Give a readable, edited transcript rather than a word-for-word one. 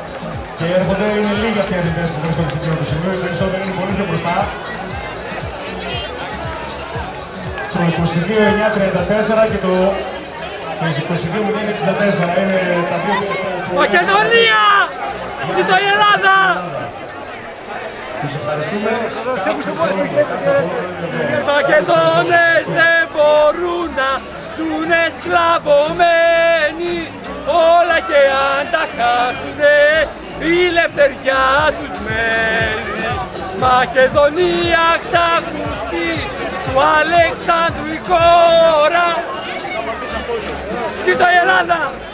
Και έρχονται, είναι λίγοι αυτοί οι αθλητές που βρίσκονται σε εκείνο το σημείο, οι περισσότεροι είναι πολύ πιο μπροστά. Το 22-9-34 και το 22-0-64 είναι τα δύο τελευταία. Μακεδονία! Ζήτω η Ελλάδα! Τους ευχαριστούμε. Οι Μακεδόνες δεν μπορούν να ζουνε σκλαβωμένοι, όλα και αν τα χάσουνε η ελευθεριά τους μένει. Μακεδονία ξακουστεί του Αλεξάνδρου η χώρα. Ζήτω η Ελλάδα!